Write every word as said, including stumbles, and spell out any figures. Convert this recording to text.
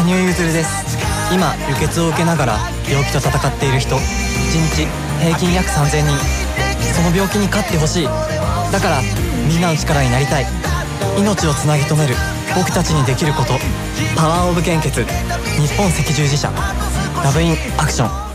羽生結弦です。今輸血を受けながら病気と闘っている人、いちにち平均約さんぜんにん。その病気に勝ってほしい。だからみんなの力になりたい。命をつなぎ止める僕たちにできること。パワーオブ献血、日本赤十字社。ラブインアクション。